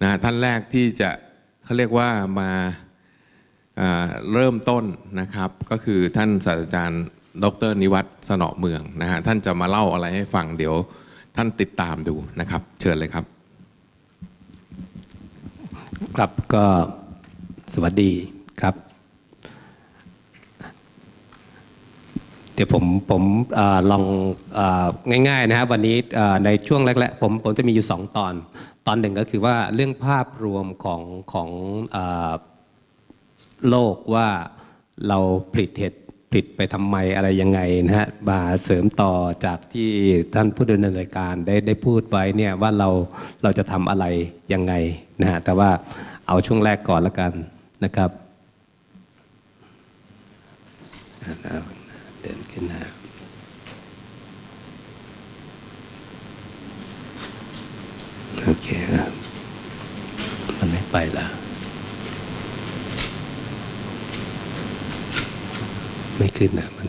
นะท่านแรกที่จะเขาเรียกว่ามาเริ่มต้นนะครับก็คือท่านศาสตราจารย์ดร.นิวัฒน์สนอเมืองนะฮะท่านจะมาเล่าอะไรให้ฟังเดี๋ยวท่านติดตามดูนะครับเชิญเลยครับครับก็สวัสดีครับเดี๋ยวผมลองง่ายๆนะครับวันนี้ในช่วงแรกๆผมจะมีอยู่2ตอนหนึ่งก็คือว่าเรื่องภาพรวมของโลกว่าเราผลิตไปทำไมอะไรยังไงนะฮะมาเสริมต่อจากที่ท่านผู้ดำเนินรายการได้พูดไว้เนี่ยว่าเราจะทำอะไรยังไงนะฮะแต่ว่าเอาช่วงแรกก่อนละกันนะครับเดินขึ้นนะโอเคครับมันไม่ไปแล้วไม่ขึ้นนะมัน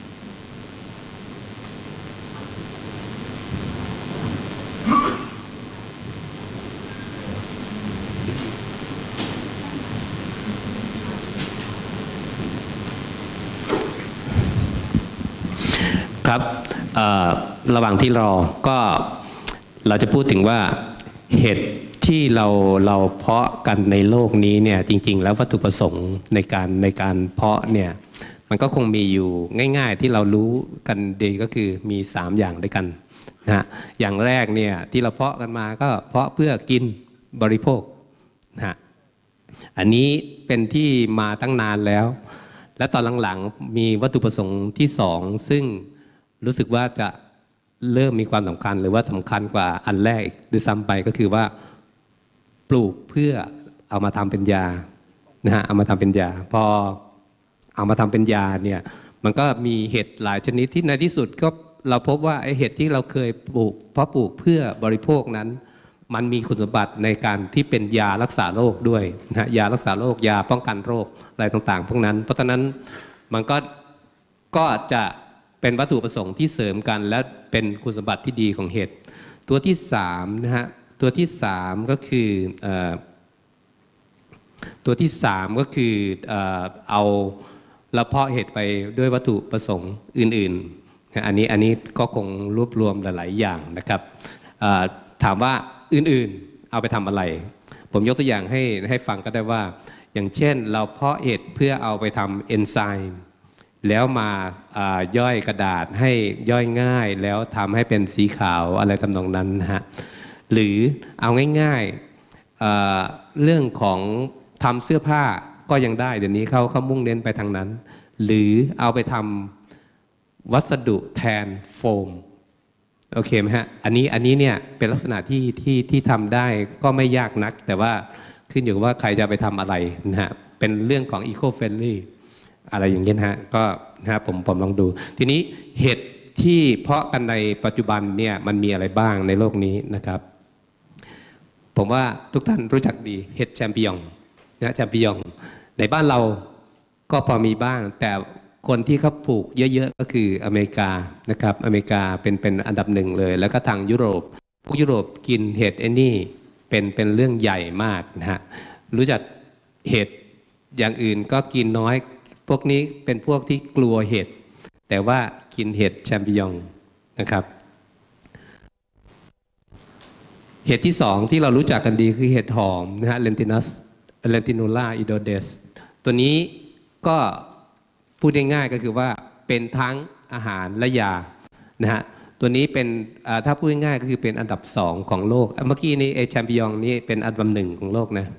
ครับระหว่างที่รอก็เราจะพูดถึงว่าเห็ดที่เราเพาะกันในโลกนี้เนี่ยจริงๆแล้ววัตถุประสงค์ในการเพาะเนี่ยมันก็คงมีอยู่ง่ายๆที่เรารู้กันดีก็คือมี3อย่างด้วยกันนะฮะอย่างแรกเนี่ยที่เราเพาะกันมาก็เพาะเพื่อกินบริโภคนะฮะอันนี้เป็นที่มาตั้งนานแล้วและตอนหลังๆมีวัตถุประสงค์ที่2ซึ่งรู้สึกว่าจะเริ่มมีความสำคัญหรือว่าสำคัญกว่าอันแรกด้วยซ้ำไปก็คือว่าปลูกเพื่อเอามาทำเป็นยานะฮะเอามาทำเป็นยาพอเอามาทำเป็นยาเนี่ยมันก็มีเห็ดหลายชนิดที่ในที่สุดก็เราพบว่าไอ้เห็ดที่เราเคยปลูกเพราะปลูกเพื่อบริโภคนั้นมันมีคุณสมบัติในการที่เป็นยารักษาโรคด้วยนะฮะยารักษาโรคยาป้องกันโรคอะไรต่างๆพวกนั้นเพราะฉะนั้นมันก็จะเป็นวัตถุประสงค์ที่เสริมกันและเป็นคุณสมบัติที่ดีของเห็ดตัวที่3นะฮะตัวที่3ก็คือเอาเราเพาะเห็ดไปด้วยวัตถุประสงค์อื่นๆอันนี้ก็คงรวบรวมหลายๆอย่างนะครับถามว่าอื่นๆเอาไปทำอะไรผมยกตัวอย่างให้ฟังก็ได้ว่าอย่างเช่นเราเพาะเห็ดเพื่อเอาไปทำเอนไซม์แล้วมาย่อยกระดาษให้ย่อยง่ายแล้วทำให้เป็นสีขาวอะไรทำนองนั้นนะฮะหรือเอาง่ายๆเรื่องของทำเสื้อผ้าก็ยังได้เดี๋ยวนี้เขามุ่งเน้นไปทางนั้นหรือเอาไปทำวัสดุแทนโฟมโอเคไหมฮะอันนี้เนี่ยเป็นลักษณะที่ทำได้ก็ไม่ยากนักแต่ว่าขึ้นอยู่กับว่าใครจะไปทำอะไรนะฮะเป็นเรื่องของ eco friendly อะไรอย่างเงี้ยนะฮะก็นะฮะผมลองดูทีนี้เห็ดที่เพาะกันในปัจจุบันเนี่ยมันมีอะไรบ้างในโลกนี้นะครับผมว่าทุกท่านรู้จักดีเห็ดแชมปิญองนะแชมปิญองในบ้านเราก็พอมีบ้างแต่คนที่เขาปลูกเยอะๆก็คืออเมริกานะครับอเมริกาเป็นอันดับหนึ่งเลยแล้วก็ทางยุโรปพวกยุโรปกินเห็ดไอ้นี่เป็นเรื่องใหญ่มากนะฮะรู้จักเห็ดอย่างอื่นก็กินน้อยพวกนี้เป็นพวกที่กลัวเห็ดแต่ว่ากินเห็ดแชมปิญองนะครับเห็ดที่2ที่เรารู้จักกันดีคือเห็ดหอมนะฮะLentinula idodes ตัวนี้ก็พูดง่ายๆก็คือว่าเป็นทั้งอาหารและยานะฮะตัวนี้เป็นถ้าพูดง่ายๆก็คือเป็นอันดับ2ของโลกเมื่อกี้นี้แชมปิญองนี่เป็นอันดับ1ของโลกนะ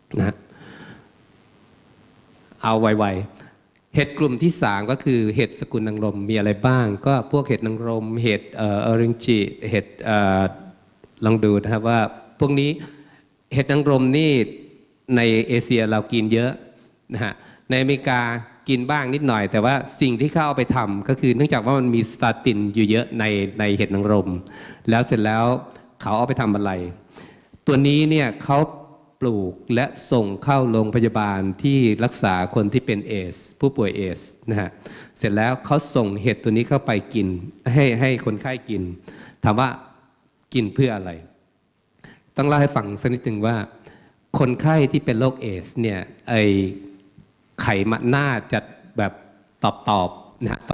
เอาไวๆเห็ดกลุ่มที่3ก็คือเห็ดสกุลนางรมมีอะไรบ้างก็พวกเห็ดนางรมเห็ดออรินจิเห็ดลองดูนะครับว่าพวกนี้เห็ดนางรมนี่ในเอเชียเรากินเยอะนะฮะในอเมริกากินบ้างนิดหน่อยแต่ว่าสิ่งที่เขาเอาไปทำก็คือเนื่องจากว่ามันมีสตาตินอยู่เยอะในเห็ดนางรมแล้วเสร็จแล้วเขาเอาไปทำอะไรตัวนี้เนี่ยเขาปลูกและส่งเข้าโรงพยาบาลที่รักษาคนที่เป็นเอสผู้ป่วยเอสนะฮะเสร็จแล้วเขาส่งเห็ดตัวนี้เข้าไปกินให้คนไข้กินถามว่ากินเพื่ออะไรต้องเล่าให้ฟังสักนิดหนึ่งว่าคนไข้ที่เป็นโรคเอสเนี่ยไอไขมันหน้าจะแบบตอบนะฮะ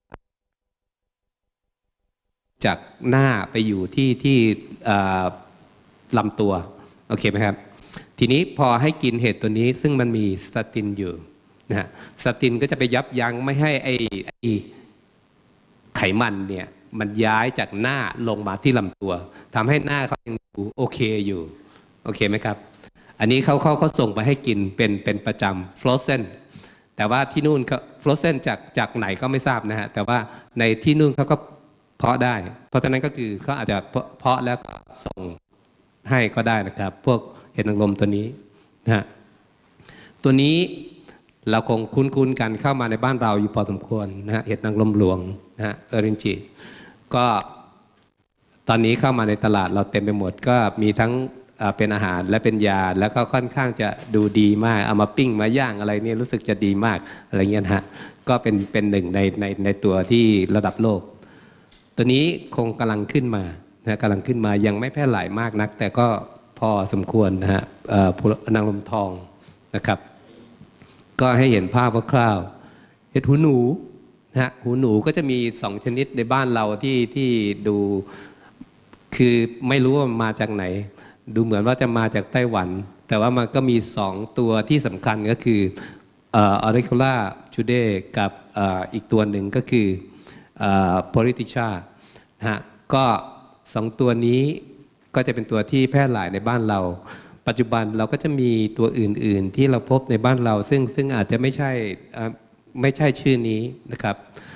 จากหน้าไปอยู่ที่ลำตัวโอเคไหมครับทีนี้พอให้กินเห็ดตัวนี้ซึ่งมันมีสเตตินอยู่นะฮะสเตตินก็จะไปยับยั้งไม่ให้ไอไขมันเนี่ยมันย้ายจากหน้าลงมาที่ลำตัวทำให้หน้าเขายังดูโอเคอยู่โอเคไหมครับอันนี้เขาส่งไปให้กินเป็นประจำฟลอสเซนแต่ว่าที่นู่นก็ฟลอสเซนจากไหนก็ไม่ทราบนะฮะแต่ว่าในที่นู่นเขาก็เพาะได้เพราะฉะนั้นก็คือเขาอาจจะเพาะแล้วก็ส่งให้ก็ได้นะครับพวกเห็ดนางรมตัวนี้นะฮะตัวนี้เราคงคุ้นกันเข้ามาในบ้านเราอยู่พอสมควรนะฮะเห็ดนางรมหลวงนะฮะเอรินจิก็ตอนนี้เข้ามาในตลาดเราเต็มไปหมดก็มีทั้งเป็นอาหารและเป็นยาแล้วก็ค่อนข้างจะดูดีมากเอามาปิ้งมาย่างอะไรเนี่ยรู้สึกจะดีมากอะไรเงี้ยนะฮะก็เป็นหนึ่งในตัวที่ระดับโลกตัวนี้คงกำลังขึ้นมานะกำลังขึ้นมายังไม่แพร่หลายมากนักแต่ก็พอสมควรนะฮะนางรมทองนะครับก็ให้เห็นภาพคร่าวๆเห็ดหูหนูนะฮะหูหนูก็จะมี2ชนิดในบ้านเราที่ดูคือไม่รู้ว่ามาจากไหนดูเหมือนว่าจะมาจากไต้หวันแต่ว่ามันก็มี2ตัวที่สำคัญก็คือAuricola Judae กับอีกตัวหนึ่งก็คือPolytricha นะฮะก็2ตัวนี้ก็จะเป็นตัวที่แพร่หลายในบ้านเราปัจจุบันเราก็จะมีตัวอื่นๆที่เราพบในบ้านเราซึ่งอาจจะไม่ใช่ชื่อนี้นะครับ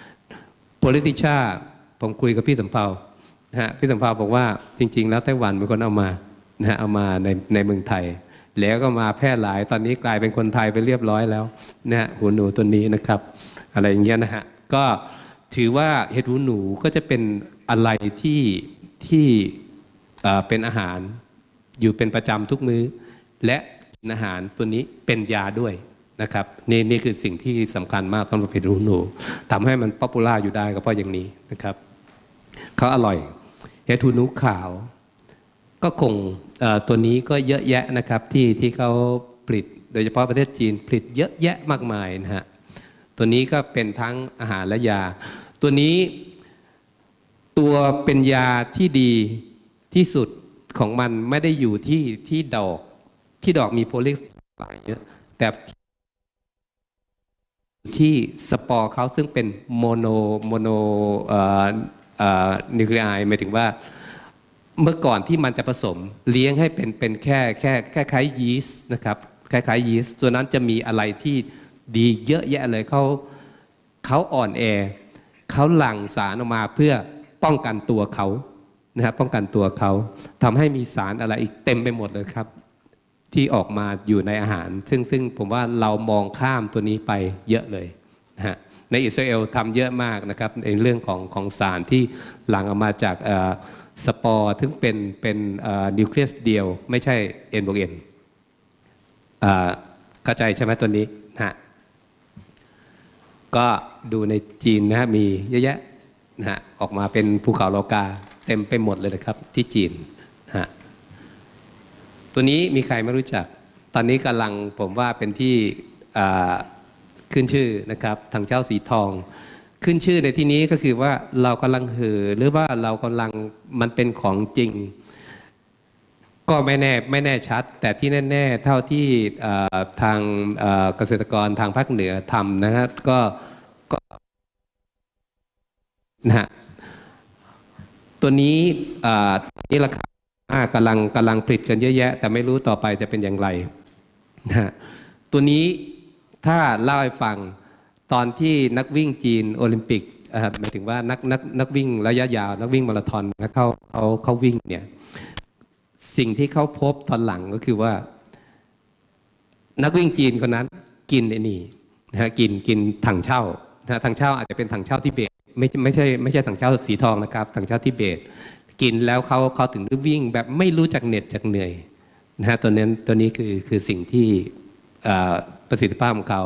Polytricha ผมคุยกับพี่สำเภานะฮะพี่สำเภาบอกว่าจริงๆแล้วไต้หวันเป็นคนเอามานะฮะเอามาในเมืองไทยแล้วก็มาแพร่หลายตอนนี้กลายเป็นคนไทยไปเรียบร้อยแล้วนะฮะหูหนูตัวนี้นะครับอะไรอย่างเงี้ยนะฮะก็ถือว่าเห็ดหูหนูก็จะเป็นอะไรที่เป็นอาหารอยู่เป็นประจำทุกมื้อและอาหารตัวนี้เป็นยาด้วยนะครับนี่คือสิ่งที่สำคัญมากสำหรับเห็ดหูหนูทำให้มันป๊อปปูล่าอยู่ได้ก็เพราะอย่างนี้นะครับเขาอร่อยเห็ดหูหนูขาวก็คงตัวนี้ก็เยอะแยะนะครับที่เขาผลิตโดยเฉพาะประเทศจีนผลิตเยอะแยะมากมายนะฮะตัวนี้ก็เป็นทั้งอาหารและยาตัวนี้ตัวเป็นยาที่ดีที่สุดของมันไม่ได้อยู่ที่ดอกมีโพลิกเยอะแต่ที่สปอร์เขาซึ่งเป็นโมโนนิวคลีไอหมายถึงว่าเมื่อก่อนที่มันจะผสมเลี้ยงให้เป็นแค่คล้ายยีสต์นะครับคล้ายยีสต์ตัวนั้นจะมีอะไรที่ดีเยอะแยะเลยเขาอ่อนแอเขาหลั่งสารออกมาเพื่อป้องกันตัวเขานะครับป้องกันตัวเขาทำให้มีสารอะไรอีกเต็มไปหมดเลยครับที่ออกมาอยู่ในอาหารซึ่งผมว่าเรามองข้ามตัวนี้ไปเยอะเลยนะฮะในอิสราเอลทำเยอะมากนะครับในเรื่องของสารที่หลั่งออกมาจากสปอร์ซึ่งเป็นนิวเคลียสเดียวไม่ใช่ N+N เข้าใจใช่ไหมตัวนี้นะฮะก็ดูในจีนนะฮะมีเยอะแยะนะฮะออกมาเป็นภูเขาโลกาเต็มไปหมดเลยนะครับที่จีนนะฮะตัวนี้มีใครไม่รู้จักตอนนี้กำลังผมว่าเป็นที่ขึ้นชื่อนะครับทางเจ้าสีทองขึ้นชื่อในที่นี้ก็คือว่าเรากำลังเห่อหรือว่าเรากำลังมันเป็นของจริงก็ไม่แน่ชัดแต่ที่แน่ๆเท่าที่ทางเกษตรกรทางภาคเหนือทำนะครับก็นะฮะตัวนี้นี่ราคากำลังผลิตกันเยอะแยะแต่ไม่รู้ต่อไปจะเป็นอย่างไรนะฮะตัวนี้ถ้าเล่าให้ฟังตอนที่นักวิ่งจีนโอลิมปิกหมายถึงว่านักวิ่งระยะยาวนักวิ่งมาราธอนนะเขาวิ่งเนี่ยสิ่งที่เขาพบตอนหลังก็คือว่านักวิ่งจีนคนนั้นกินไอ้นี่นะฮะกินถังเช่านะถังเช่าอาจจะเป็นถังเช่าทิเบตไม่ใช่ถังเช่าสีทองนะครับถังเช่าทิเบตกินแล้วเขาถึงได้วิ่งแบบไม่รู้จักเหน็ดจักเหนื่อยนะฮะตัวนี้คือสิ่งที่ประสิทธิภาพของเขา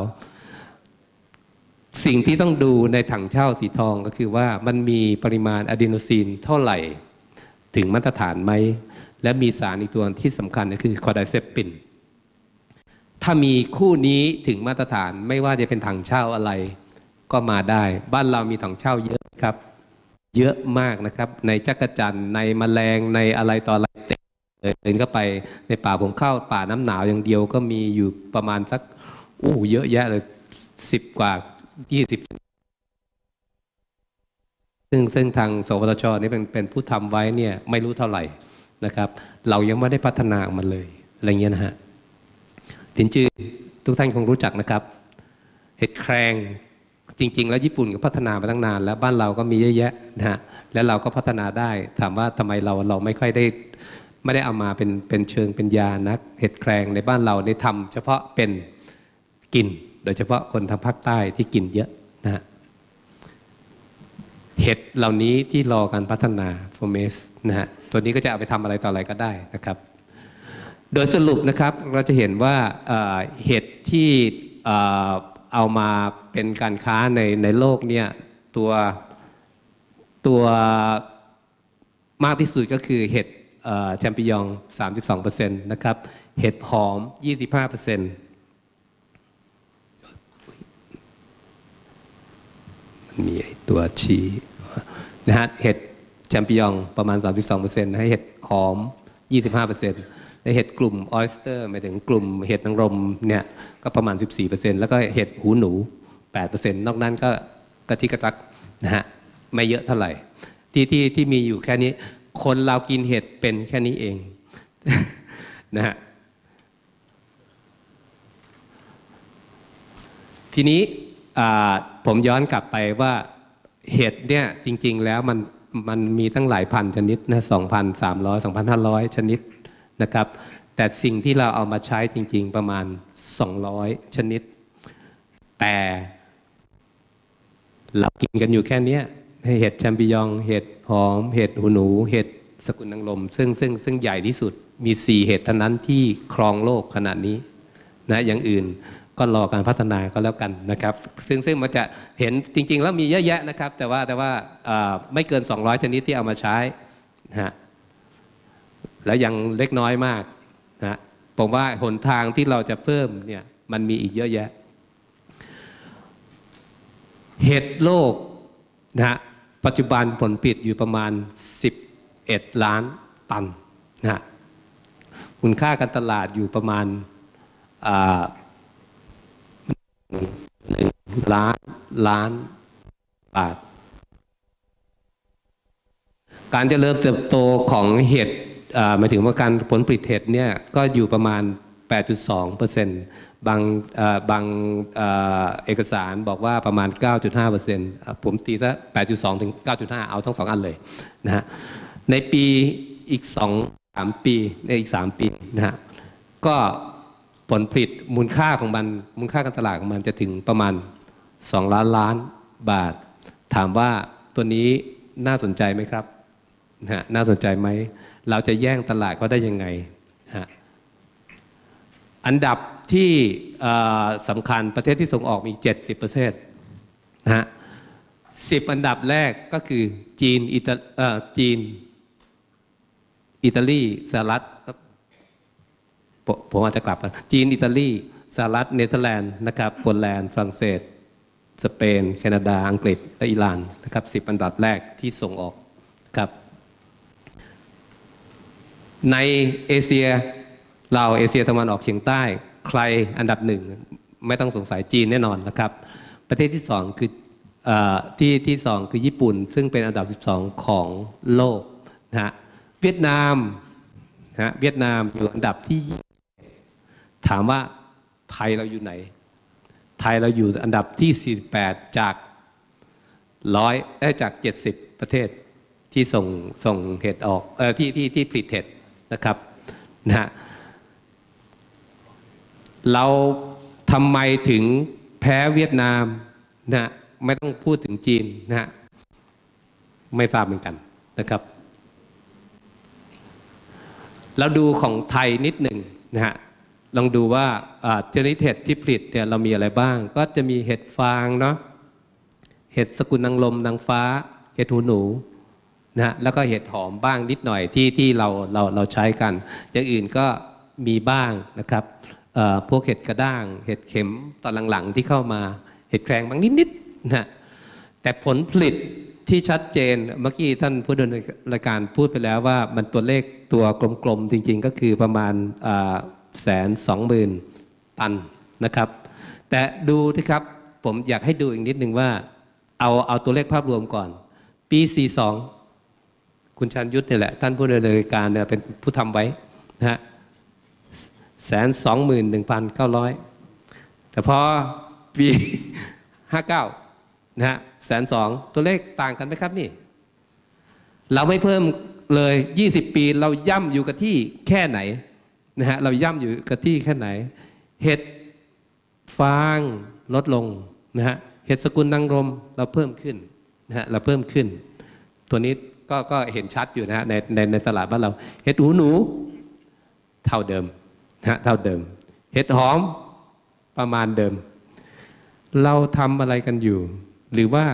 สิ่งที่ต้องดูในถังเช่าสีทองก็คือว่ามันมีปริมาณอะดีโนซีนเท่าไหร่ถึงมาตรฐานไหมและมีสารอีกตัวที่สำคัญก็คือคอไดเซปปินถ้ามีคู่นี้ถึงมาตรฐานไม่ว่าจะเป็นถังเช่าอะไรก็มาได้บ้านเรามีถังเช่าเยอะครับเยอะมากนะครับในจักรจั่นในแมลงในอะไรต่ออะไรเดินก็ไปในป่าผมเข้าป่าน้ำหนาวอย่างเดียวก็มีอยู่ประมาณสักเยอะแยะเลย10 กว่า 20ซึ่งทางสวทช.นี่เป็นผู้ทำไว้เนี่ยไม่รู้เท่าไหร่นะครับเรายังไม่ได้พัฒนามันเลยอะไรเงี้ยนะฮะลินจือทุกท่านคงรู้จักนะครับเห็ดแครงจริงๆแล้วญี่ปุ่นก็พัฒนามาตั้งนานแล้วบ้านเราก็มีเยอะแยะนะฮะและเราก็พัฒนาได้ถามว่าทำไมเราไม่ค่อยไม่ได้เอามาเป็นเชิงเป็นยานักเห็ดแครงในบ้านเราได้ทำเฉพาะเป็นกินโดยเฉพาะคนทางภาคใต้ที่กินเยอะนะฮะเห็ดเหล่านี้ที่รอการพัฒนาโฟเมสนะฮะตัวนี้ก็จะเอาไปทำอะไรต่ออะไรก็ได้นะครับโดยสรุปนะครับเราจะเห็นว่าเห็ดที่เอามาเป็นการค้าในโลกเนี่ยตัวมากที่สุดก็คือเห็ดแชมปิญอง 32% นะครับเห็ดหอม 25%มีตัวชี้นะฮะเห็ดแชมปิญองประมาณ 32% ให้เห็ดหอม 25%ในเห็ดกลุ่มออยสเตอร์หมายถึงกลุ่มเห็ดนางรมเนี่ยก็ประมาณ 14% แล้วก็เห็ดหูหนู 8% นอกนั้นก็กระทิกระตักนะฮะไม่เยอะเท่าไหร่ที่มีอยู่แค่นี้คนเรากินเห็ดเป็นแค่นี้เองนะฮะทีนี้ผมย้อนกลับไปว่าเห็ดเนี่ยจริงๆแล้วมันมีตั้งหลายพันชนิดนะ 2,300 2,500 ชนิดนะครับแต่สิ่งที่เราเอามาใช้จริงๆประมาณ200ชนิดแต่เรากินกันอยู่แค่นี้เห็ดแชมปิญองเห็ดหอมเห็ดหูหนูเห็ดสกุลนางรมซึ่งใหญ่ที่สุดมี4เห็ดเท่านั้นที่ครองโลกขนาดนี้นะอย่างอื่นก็รอการพัฒนาก็แล้วกันนะครับซึ่งมันจะเห็นจริงๆแล้วมีเยอะแยะนะครับแต่ว่าไม่เกิน200ชนิดที่เอามาใช้นะฮะแล้วยังเล็กน้อยมากนะผมว่าหนทางที่เราจะเพิ่มเนี่ยมันมีอีกเยอะแยะเห็ดโลกนะฮะปัจจุบันผลผลิตอยู่ประมาณ11 ล้านตันนะฮะมูลค่าการตลาดอยู่ประมาณ1 ล้านบาทการเจริญเติบโตของเห็ดหมายถึงว่าการผลผลิตเห็ดเนี่ยก็อยู่ประมาณ 8.2% บางเอกสารบอกว่าประมาณ 9.5% ผมตีซะ 8.2 ถึง 9.5 เอาทั้ง2อันเลยนะฮะในปีอีก 3 ปีในอีก 3 ปีนะฮะก็ผลผลิตมูลค่าของมันมูลค่าการตลาดของมันจะถึงประมาณ2 ล้านบาทถามว่าตัวนี้น่าสนใจไหมครับนะฮะน่าสนใจไหมเราจะแย่งตลาดเขาได้ยังไงฮะอันดับที่สำคัญประเทศที่ส่งออกมี70ประเทศนะฮะ10 อันดับแรกก็คือจีนอิตาลีสหรัฐผมอาจจะกลับจีนอิตาลีสหรัฐเนเธอร์แลนด์นะครับโปแลนด์ฝรั่งเศสสเปนแคนาดาอังกฤษและอิหร่านนะครับ10 อันดับแรกที่ส่งออกครับในเอเชียเราเอเชียตะวันออกเฉียงใต้ใครอันดับ1ไม่ต้องสงสัยจีนแน่นอนนะครับประเทศที่2คือที่2คือญี่ปุ่นซึ่งเป็นอันดับ12ของโลกนะฮะเวียดนามนะเวียดนามอยู่อันดับที่ถามว่าไทยเราอยู่ไหนไทยเราอยู่อันดับที่48จาก70ประเทศที่ส่งเห็ดออกที่ผลิตเห็ดนะครับนะฮะเราทำไมถึงแพ้เวียดนามนะไม่ต้องพูดถึงจีนนะฮะไม่ทราบเหมือนกันนะครับเราดูของไทยนิดหนึ่งนะฮะลองดูว่าชนิดเห็ดที่ผลิตเนี่ยเรามีอะไรบ้างก็จะมีเห็ดฟางเนาะเห็ดสกุลนางรมนางฟ้าเห็ดหูหนูนะแล้วก็เห็ดหอมบ้างนิดหน่อยที่เราใช้กันอย่างอื่นก็มีบ้างนะครับพวกเห็ดกระด้างเห็ดเข็มตอนหลังๆที่เข้ามาเห็ดแครงบางนิดๆนะแต่ผลผลิตที่ชัดเจนเมื่อกี้ท่านผู้ดำเนินรายการพูดไปแล้วว่ามันตัวเลขตัวกลมๆจริงๆก็คือประมาณ120,000 ตันนะครับแต่ดูที่ครับผมอยากให้ดูอีกนิดนึงว่าเอาตัวเลขภาพรวมก่อนปี42คุณชันยุทธเนี่ยแหละท่านผู้ดำเนินรายการเนี่ยเป็นผู้ทำไว้นะฮะ121,900แต่พอปี59นะฮะ102,000ตัวเลขต่างกันไหมครับนี่เราไม่เพิ่มเลย20 ปีเราย่ำอยู่กับที่แค่ไหนนะฮะเราย่ำอยู่กับที่แค่ไหนเห็ดฟางลดลงนะฮะเห็ดสกุลนางรมเราเพิ่มขึ้นนะฮะเราเพิ่มขึ้นตัวนี้ก็เห็นชัดอยู่นะฮะในตลาดบ้านเราเห็ดหูหนูเท่าเดิมนะฮะเท่าเดิมเห็ดหอมประมาณเดิมเราทำอะไรกันอยู่หรือว่า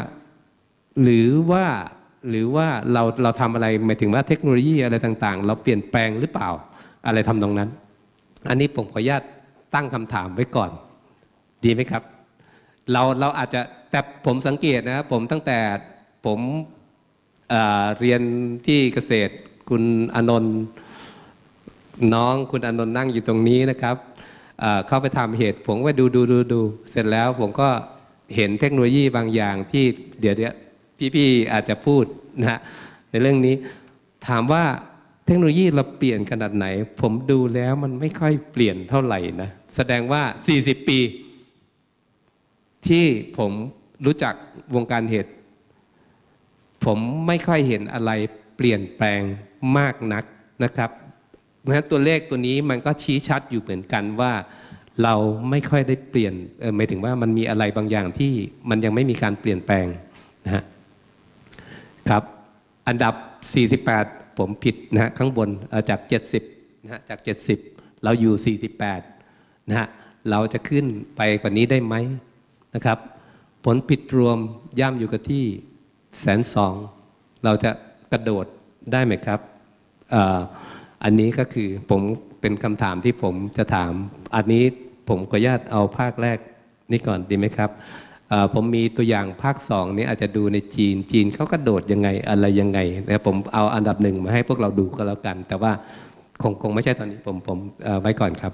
เราทำอะไรหมายถึงว่าเทคโนโลยีอะไรต่างๆเราเปลี่ยนแปลงหรือเปล่าอะไรทำตรงนั้นอันนี้ผมขออนุญาตตั้งคำถามไว้ก่อนดีไหมครับเราอาจจะแต่ผมสังเกตนะผมตั้งแต่ผมเรียนที่เกษตรคุณอนนท์น้องคุณอนนท์นั่งอยู่ตรงนี้นะครับเข้าไปทำเหตุผมว่าดูเสร็จแล้วผมก็เห็นเทคโนโลยีบางอย่างที่เดี๋ยวพี่อาจจะพูดนะฮะในเรื่องนี้ถามว่าเทคโนโลยีเราเปลี่ยนขนาดไหนผมดูแล้วมันไม่ค่อยเปลี่ยนเท่าไหร่นะแสดงว่า40 ปีที่ผมรู้จักวงการเห็ดผมไม่ค่อยเห็นอะไรเปลี่ยนแปลงมากนักนะครับเพราะฉะนั้นตัวเลขตัวนี้มันก็ชี้ชัดอยู่เหมือนกันว่าเราไม่ค่อยได้เปลี่ยนหมายถึงว่ามันมีอะไรบางอย่างที่มันยังไม่มีการเปลี่ยนแปลงนะฮะครับอันดับ48ผมผิดนะฮะข้างบนจาก70นะฮะจาก70เราอยู่48นะฮะเราจะขึ้นไปกว่านี้ได้ไหมนะครับผลผิดรวมย่ำอยู่กับที่120,000เราจะกระโดดได้ไหมครับอันนี้ก็คือผมเป็นคำถามที่ผมจะถามอันนี้ผมขออนุญาตเอาภาคแรกนี่ก่อนดีไหมครับผมมีตัวอย่างภาค2นี้อาจจะดูในจีนเขากระโดดยังไงอะไรยังไงนะผมเอาอันดับ1มาให้พวกเราดูก็แล้วกันแต่ว่าคงไม่ใช่ตอนนี้ผมไว้ก่อนครับ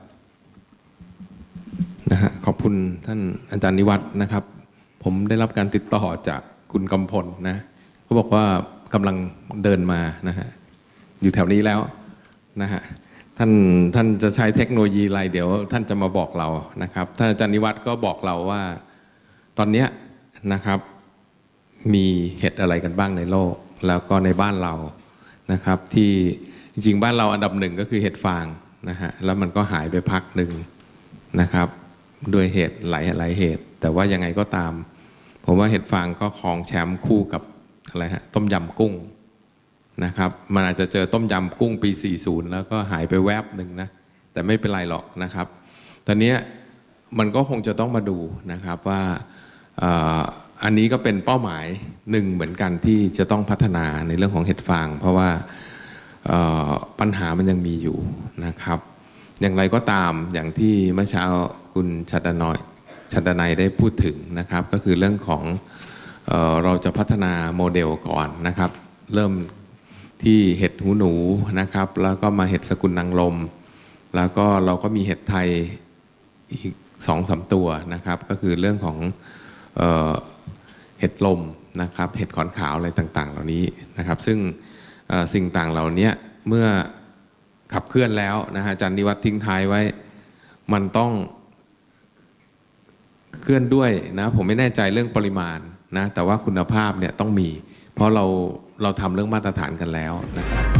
นะฮะขอบคุณท่านอาจารย์นิวัฒน์นะครับผมได้รับการติดต่อจากคุณกำพลนะเขาบอกว่ากำลังเดินมานะฮะอยู่แถวนี้แล้วนะฮะท่านจะใช้เทคโนโลยีอะไรเดี๋ยวท่านจะมาบอกเรานะครับท่านอาจารย์นิวัฒน์ก็บอกเราว่าตอนนี้นะครับมีเห็ดอะไรกันบ้างในโลกแล้วก็ในบ้านเรานะครับที่จริงๆบ้านเราอันดับ1ก็คือเห็ดฟางนะฮะแล้วมันก็หายไปพักหนึ่งนะครับด้วยเหตุหลายเหตุแต่ว่ายังไงก็ตามผมว่าเห็ดฟางก็ครองแชมป์คู่กับอะไรฮะต้มยำกุ้งนะครับมันอาจจะเจอต้มยำกุ้งปี40แล้วก็หายไปแวบหนึ่งนะแต่ไม่เป็นไรหรอกนะครับตอนนี้มันก็คงจะต้องมาดูนะครับว่าอันนี้ก็เป็นเป้าหมายหนึ่งเหมือนกันที่จะต้องพัฒนาในเรื่องของเห็ดฟางเพราะว่าปัญหามันยังมีอยู่นะครับอย่างไรก็ตามอย่างที่เมื่อเช้าคุณชัดนัยได้พูดถึงนะครับก็คือเรื่องของเราจะพัฒนาโมเดลก่อนนะครับเริ่มที่เห็ดหูหนูนะครับแล้วก็มาเห็ดสกุลนางลมแล้วก็เราก็มีเห็ดไทยอีก2-3 ตัวนะครับก็คือเรื่องของเห็ดลมนะครับเห็ดขอนขาวอะไรต่างๆเหล่านี้นะครับซึ่งสิ่งต่างเหล่านี้เมื่อขับเคลื่อนแล้วนะฮะอาจารย์นิวัฒน์ทิ้งท้ายไว้มันต้องเคลื่อนด้วยนะผมไม่แน่ใจเรื่องปริมาณนะแต่ว่าคุณภาพเนี่ยต้องมีเพราะเราทำเรื่องมาตรฐานกันแล้วนะครับ